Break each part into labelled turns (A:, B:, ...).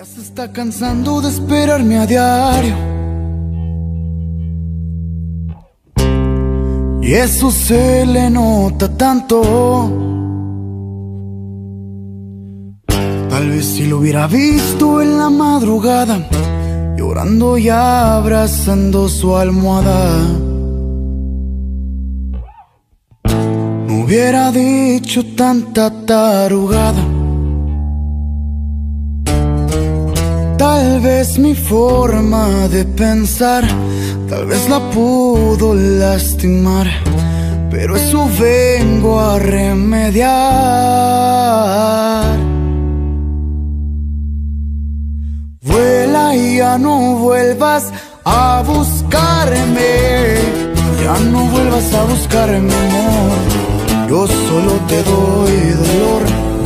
A: Ya se está cansando de esperarme a diario, y eso se le nota tanto. Tal vez si lo hubiera visto en la madrugada, llorando y abrazando su almohada, no hubiera dicho tanta tarugada. Tal vez mi forma de pensar, tal vez la pudo lastimar, pero eso vengo a remediar. Vuela y ya no vuelvas a buscarme, ya no vuelvas a buscarme, amor. Yo solo te doy dolor.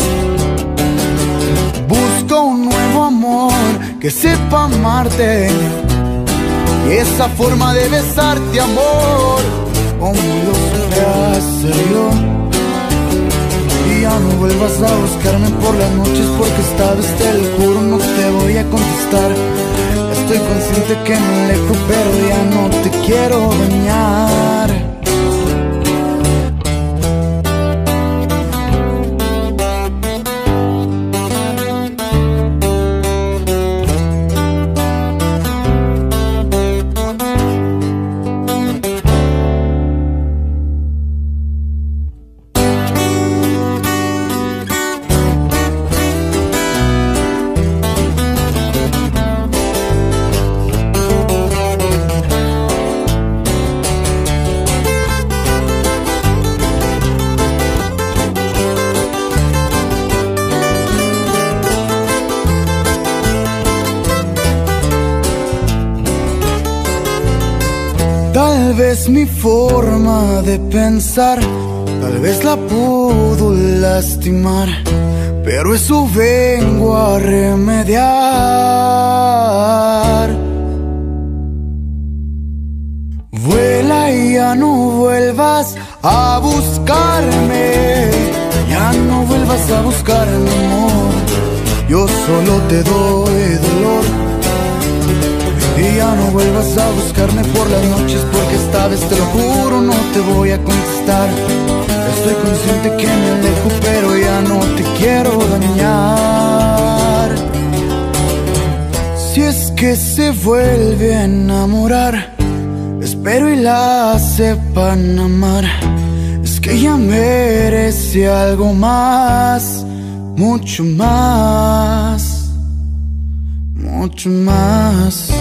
A: Busco un nuevo amor que sepa amarte, y esa forma de besarte, amor, como lo supe hacer yo. Y ya no vuelvas a buscarme por las noches, porque esta vez te lo juro no te voy a contestar. Estoy consciente que me alejo, pero ya no te quiero dañar. Tal vez mi forma de pensar, tal vez la pudo lastimar, pero eso vengo a remediar. Vuela y ya no vuelvas a buscarme, ya no vuelvas a buscarme, amor. Yo solo te doy dolor. Y ya no vuelvas a buscarme por las noches, porque esta vez te lo juro no te voy a contestar. Estoy consciente que me alejo, pero ya no te quiero dañar. Si es que se vuelve a enamorar, espero y la sepan amar. Es que ella merece algo más, mucho más, mucho más.